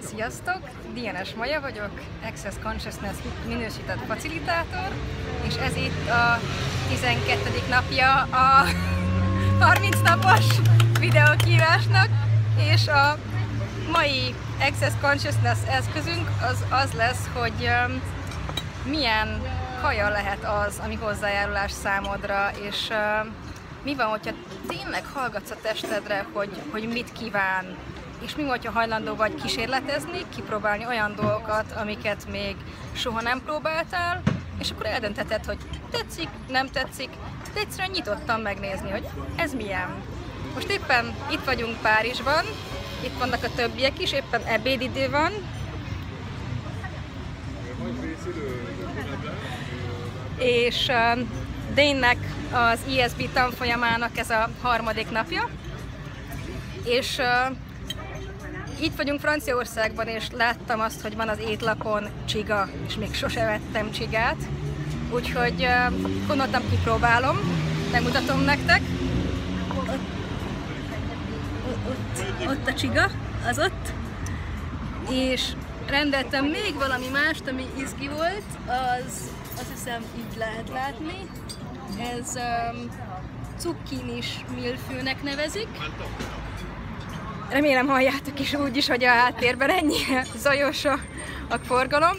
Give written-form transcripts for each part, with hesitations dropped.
Sziasztok! DNS Maja vagyok, Access Consciousness minősített facilitátor, és ez itt a 12. napja a 30 napos videókívásnak, és a mai Access Consciousness eszközünk az lesz, hogy milyen kaja lehet az, ami hozzájárulás számodra, és mi van, hogyha tényleg hallgatsz a testedre, hogy mit kíván, és mi van, hogyha hajlandó vagy kísérletezni, kipróbálni olyan dolgokat, amiket még soha nem próbáltál, és akkor eldöntheted, hogy tetszik, nem tetszik, de egyszerűen nyitottan megnézni, hogy ez milyen. Most éppen itt vagyunk Párizsban, itt vannak a többiek is, éppen ebédidő van. És Dane-nek az ESB tanfolyamának ez a 3. napja, és itt vagyunk Franciaországban, és láttam azt, hogy van az étlapon csiga, és még sose vettem csigát, úgyhogy gondoltam, kipróbálom, megmutatom nektek. Ott a csiga, az ott, és rendeltem még valami mást, ami izgi volt, azt hiszem így lehet látni. Ez cukkinis milfőnek nevezik. Remélem halljátok is úgy is, hogy a háttérben ennyire zajos a forgalom.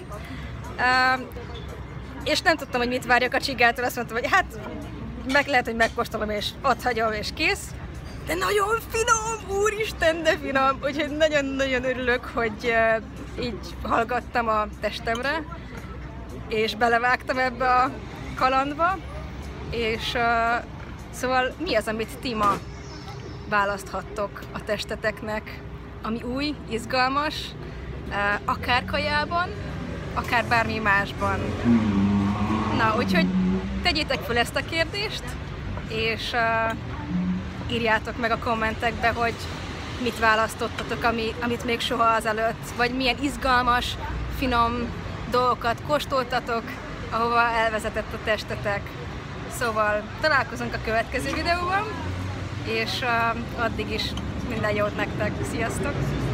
És nem tudtam, hogy mit várjak a csigától, azt mondtam, hogy hát lehet, hogy megkóstolom és ott hagyom és kész. De nagyon finom, úristen, de finom! Úgyhogy nagyon-nagyon örülök, hogy így hallgattam a testemre, és belevágtam ebbe a kalandba, és szóval mi az, amit ti ma választhattok a testeteknek, ami új, izgalmas, akár kajában, akár bármi másban. Na, úgyhogy tegyétek fel ezt a kérdést, és írjátok meg a kommentekbe, hogy mit választottatok, amit még soha azelőtt, vagy milyen izgalmas, finom dolgokat kóstoltatok, ahova elvezetett a testetek. Szóval találkozunk a következő videóban, és addig is minden jót nektek. Sziasztok!